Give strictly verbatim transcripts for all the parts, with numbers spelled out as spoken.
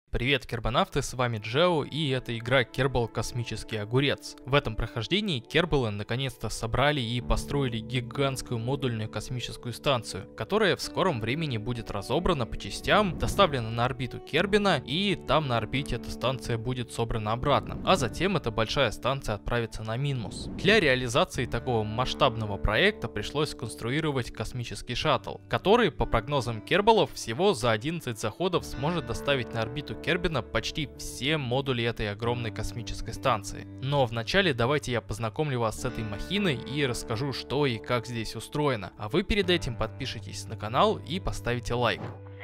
Привет, кербонавты, с вами Джео, и это игра Kerbal Космический Огурец. В этом прохождении Кербалы наконец-то собрали и построили гигантскую модульную космическую станцию, которая в скором времени будет разобрана по частям, доставлена на орбиту Кербина, и там на орбите эта станция будет собрана обратно. А затем эта большая станция отправится на Минмус. Для реализации такого масштабного проекта пришлось сконструировать космический шаттл, который, по прогнозам Кербалов, всего за одиннадцать заходов сможет доставить на орбиту Кербина почти все модули этой огромной космической станции. Но вначале давайте я познакомлю вас с этой махиной и расскажу, что и как здесь устроено. А вы перед этим подпишитесь на канал и поставите лайк.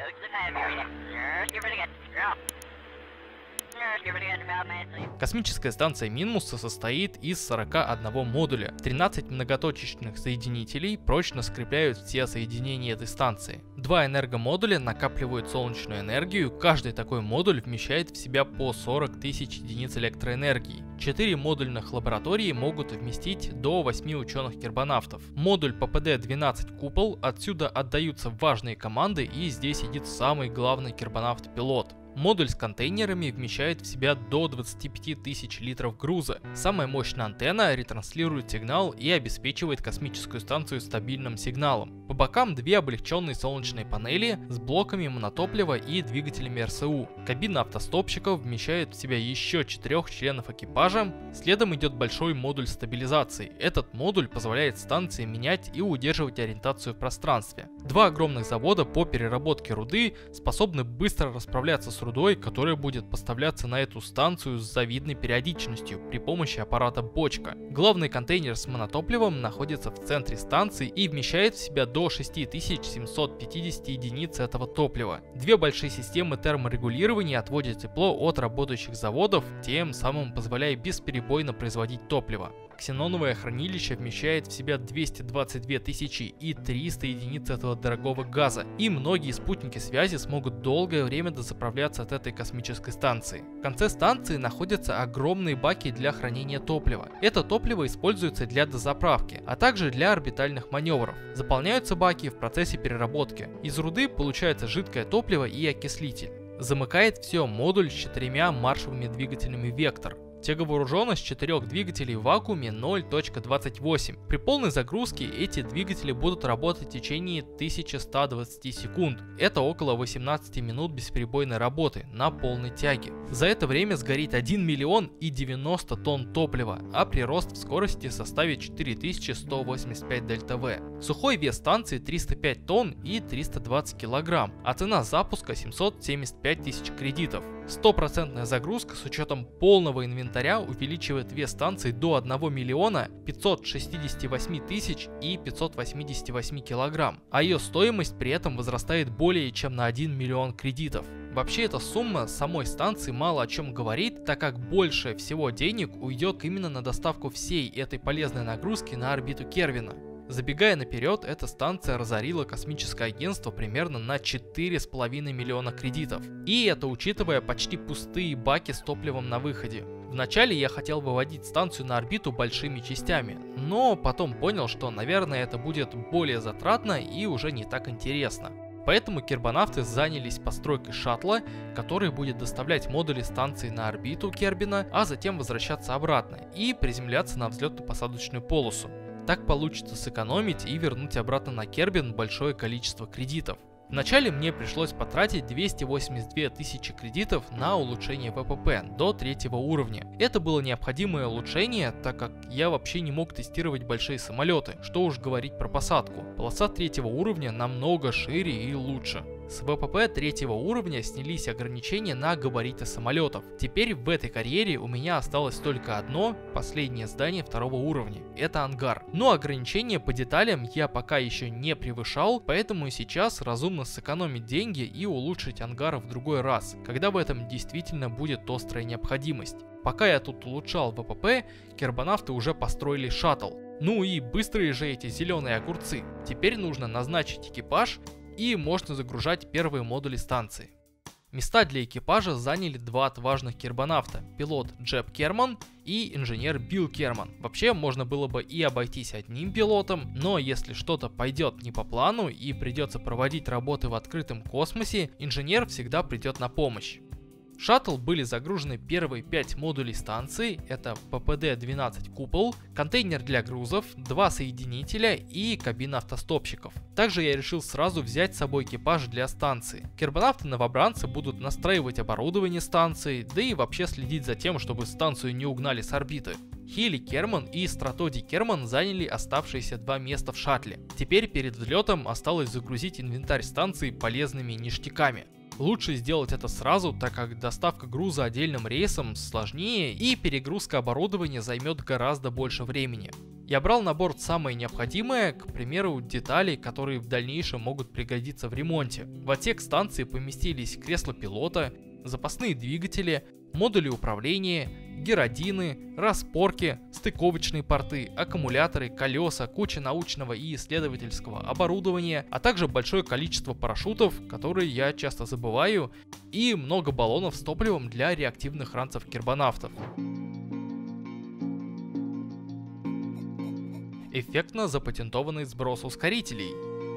Космическая станция Минмуса состоит из сорока одного модуля. тринадцать многоточечных соединителей прочно скрепляют все соединения этой станции. Два энергомодуля накапливают солнечную энергию, каждый такой модуль вмещает в себя по сорок тысяч единиц электроэнергии. Четыре модульных лаборатории могут вместить до восьми ученых-кербонавтов. Модуль пэ пэ дэ двенадцать Купол, отсюда отдаются важные команды, и здесь сидит самый главный кербонавт-пилот. Модуль с контейнерами вмещает в себя до двадцати пяти тысяч литров груза. Самая мощная антенна ретранслирует сигнал и обеспечивает космическую станцию стабильным сигналом. По бокам две облегченные солнечные панели с блоками монотоплива и двигателями эр эс у. Кабина автостопщиков вмещает в себя еще четырех членов экипажа. Следом идет большой модуль стабилизации. Этот модуль позволяет станции менять и удерживать ориентацию в пространстве. Два огромных завода по переработке руды способны быстро расправляться с рудой, которая будет поставляться на эту станцию с завидной периодичностью при помощи аппарата бочка. Главный контейнер с монотопливом находится в центре станции и вмещает в себя до шести тысяч семисот пятидесяти единиц этого топлива. Две большие системы терморегулирования отводят тепло от работающих заводов, тем самым позволяя бесперебойно производить топливо. Ксеноновое хранилище вмещает в себя двести двадцать две тысячи и триста единиц этого дорогого газа, и многие спутники связи смогут долгое время дозаправляться от этой космической станции. В конце станции находятся огромные баки для хранения топлива. Это топливо используется для дозаправки, а также для орбитальных маневров. Заполняются баки в процессе переработки. Из руды получается жидкое топливо и окислитель. Замыкает все модуль с четырьмя маршевыми двигателями «Вектор». Тяговооруженность четырех двигателей в вакууме ноль точка двадцать восемь. При полной загрузке эти двигатели будут работать в течение тысячи ста двадцати секунд. Это около восемнадцати минут бесперебойной работы на полной тяге. За это время сгорит один миллион и девяносто тонн топлива, а прирост в скорости составит четыре тысячи сто восемьдесят пять дельта вэ. Сухой вес станции триста пять тонн и триста двадцать килограмм, а цена запуска семьсот семьдесят пять тысяч кредитов. Стопроцентная загрузка с учетом полного инвентаря увеличивает вес станции до одного миллиона пятисот шестидесяти восьми тысяч и пятисот восьмидесяти восьми килограмм, а ее стоимость при этом возрастает более чем на один миллион кредитов. Вообще эта сумма самой станции мало о чем говорит, так как больше всего денег уйдет именно на доставку всей этой полезной нагрузки на орбиту Кербина. Забегая наперед, эта станция разорила космическое агентство примерно на четыре с половиной миллиона кредитов. И это учитывая почти пустые баки с топливом на выходе. Вначале я хотел выводить станцию на орбиту большими частями, но потом понял, что, наверное, это будет более затратно и уже не так интересно. Поэтому кербонавты занялись постройкой шаттла, который будет доставлять модули станции на орбиту Кербина, а затем возвращаться обратно и приземляться на взлетно-посадочную полосу. Так получится сэкономить и вернуть обратно на Кербин большое количество кредитов. Вначале мне пришлось потратить двести восемьдесят две тысячи кредитов на улучшение вэ пэ пэ до третьего уровня. Это было необходимое улучшение, так как я вообще не мог тестировать большие самолеты, что уж говорить про посадку. Полоса третьего уровня намного шире и лучше. С вэ пэ пэ третьего уровня снялись ограничения на габариты самолетов. Теперь в этой карьере у меня осталось только одно, последнее здание второго уровня. Это ангар. Но ограничения по деталям я пока еще не превышал, поэтому сейчас разумно сэкономить деньги и улучшить ангар в другой раз, когда в этом действительно будет острая необходимость. Пока я тут улучшал вэ пэ пэ, кербонавты уже построили шаттл. Ну и быстрые же эти зеленые огурцы. Теперь нужно назначить экипаж, и можно загружать первые модули станции. Места для экипажа заняли два отважных кербонавта, пилот Джеб Керман и инженер Билл Керман. Вообще можно было бы и обойтись одним пилотом, но если что-то пойдет не по плану и придется проводить работы в открытом космосе, инженер всегда придет на помощь. В шаттл были загружены первые пять модулей станции, это пэ пэ дэ двенадцать купол, контейнер для грузов, два соединителя и кабина автостопщиков. Также я решил сразу взять с собой экипаж для станции. Кербонавты-новобранцы будут настраивать оборудование станции, да и вообще следить за тем, чтобы станцию не угнали с орбиты. Хилли Керман и Стратоди Керман заняли оставшиеся два места в шаттле. Теперь перед взлетом осталось загрузить инвентарь станции полезными ништяками. Лучше сделать это сразу, так как доставка груза отдельным рейсом сложнее и перегрузка оборудования займет гораздо больше времени. Я брал на борт самое необходимое, к примеру, детали, которые в дальнейшем могут пригодиться в ремонте. В отсек станции поместились кресла пилота, запасные двигатели, модули управления, геродины, распорки, стыковочные порты, аккумуляторы, колеса, куча научного и исследовательского оборудования, а также большое количество парашютов, которые я часто забываю, и много баллонов с топливом для реактивных ранцев кербонавтов. Эффектно запатентованный сброс ускорителей.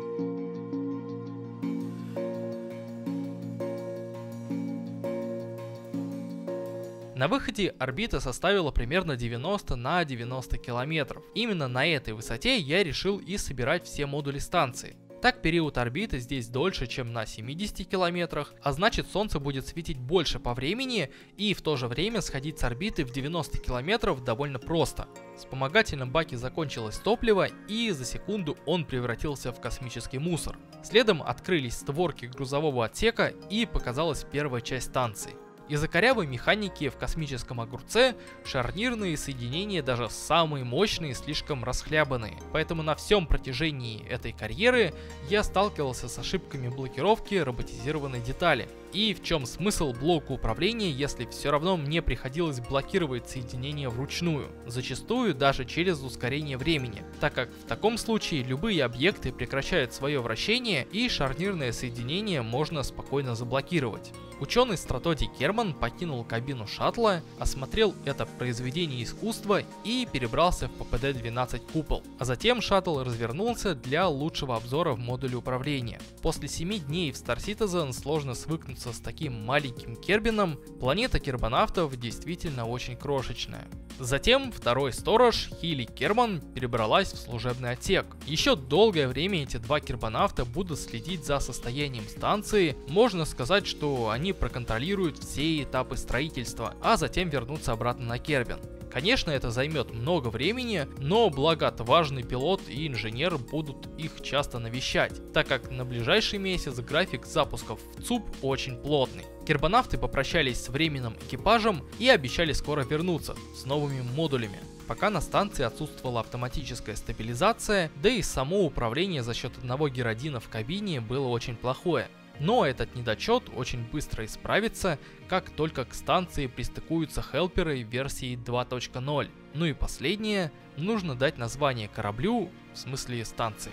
На выходе орбита составила примерно девяносто на девяносто километров. Именно на этой высоте я решил и собирать все модули станции. Так период орбиты здесь дольше, чем на семидесяти километрах, а значит солнце будет светить больше по времени и в то же время сходить с орбиты в девяносто километров довольно просто. В вспомогательном баке закончилось топливо и за секунду он превратился в космический мусор. Следом открылись створки грузового отсека и показалась первая часть станции. Из-за корявой механики в космическом огурце шарнирные соединения, даже самые мощные, слишком расхлябанные. Поэтому на всем протяжении этой карьеры я сталкивался с ошибками блокировки роботизированной детали. И в чем смысл блока управления, если все равно мне приходилось блокировать соединение вручную, зачастую даже через ускорение времени, так как в таком случае любые объекты прекращают свое вращение и шарнирное соединение можно спокойно заблокировать. Ученый Стратоди Керман покинул кабину шаттла, осмотрел это произведение искусства и перебрался в пэ пэ дэ двенадцать купол. А затем шаттл развернулся для лучшего обзора в модуле управления. После семи дней в Star Citizen сложно свыкнуться с таким маленьким Кербином, планета кербонавтов действительно очень крошечная. Затем второй сторож, Хилли Керман, перебралась в служебный отсек. Еще долгое время эти два кербонавта будут следить за состоянием станции, можно сказать, что они проконтролируют все этапы строительства, а затем вернутся обратно на Кербин. Конечно, это займет много времени, но благо отважный пилот и инженер будут их часто навещать, так как на ближайший месяц график запусков в ЦУП очень плотный. Кербонавты попрощались с временным экипажем и обещали скоро вернуться с новыми модулями. Пока на станции отсутствовала автоматическая стабилизация, да и само управление за счет одного геродина в кабине было очень плохое. Но этот недочет очень быстро исправится, как только к станции пристыкуются хелперы версии два точка ноль. Ну и последнее, нужно дать название кораблю, в смысле станции.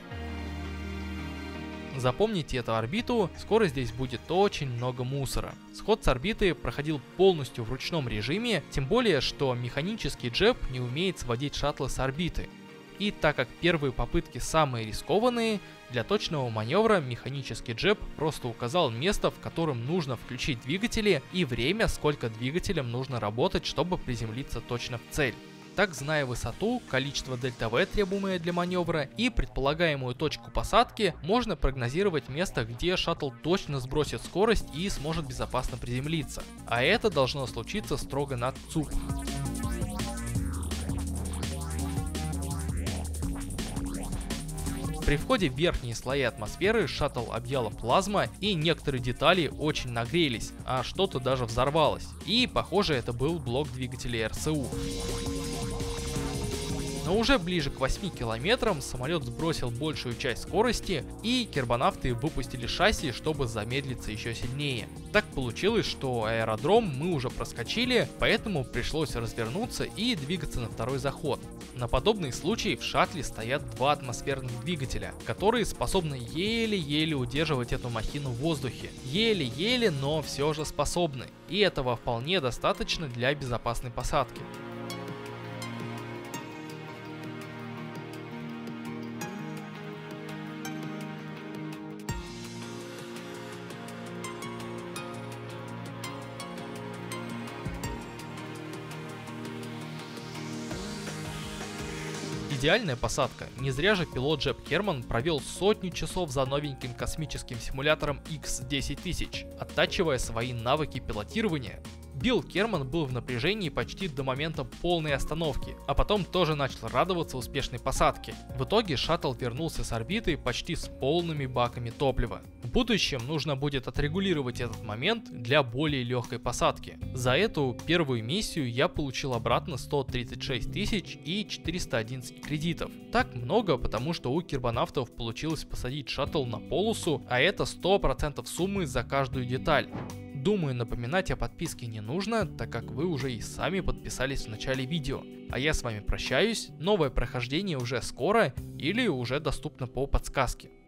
Запомните эту орбиту, скоро здесь будет очень много мусора. Сход с орбиты проходил полностью в ручном режиме, тем более, что механический джеб не умеет сводить шаттлы с орбиты. И так как первые попытки самые рискованные, для точного маневра механический джеб просто указал место, в котором нужно включить двигатели, и время, сколько двигателям нужно работать, чтобы приземлиться точно в цель. Так, зная высоту, количество дельта вэ, требуемое для маневра, и предполагаемую точку посадки, можно прогнозировать место, где шаттл точно сбросит скорость и сможет безопасно приземлиться. А это должно случиться строго над ЦУП. При входе в верхние слои атмосферы шаттл объяла плазма, и некоторые детали очень нагрелись, а что-то даже взорвалось. И, похоже, это был блок двигателей эр цэ у. Но уже ближе к восьми километрам самолет сбросил большую часть скорости, и кербонавты выпустили шасси, чтобы замедлиться еще сильнее. Так получилось, что аэродром мы уже проскочили, поэтому пришлось развернуться и двигаться на второй заход. На подобный случай в шаттле стоят два атмосферных двигателя, которые способны еле-еле удерживать эту махину в воздухе. Еле-еле, но все же способны. И этого вполне достаточно для безопасной посадки. Идеальная посадка. Не зря же пилот Джеб Херман провел сотню часов за новеньким космическим симулятором икс десять тысяч, оттачивая свои навыки пилотирования. Билл Керман был в напряжении почти до момента полной остановки, а потом тоже начал радоваться успешной посадке. В итоге шаттл вернулся с орбиты почти с полными баками топлива. В будущем нужно будет отрегулировать этот момент для более легкой посадки. За эту первую миссию я получил обратно сто тридцать шесть тысяч и четыреста одиннадцать кредитов. Так много, потому что у кирбонавтов получилось посадить шаттл на полосу, а это сто процентов суммы за каждую деталь. Думаю, напоминать о подписке не нужно, так как вы уже и сами подписались в начале видео. А я с вами прощаюсь, новое прохождение уже скоро или уже доступно по подсказке.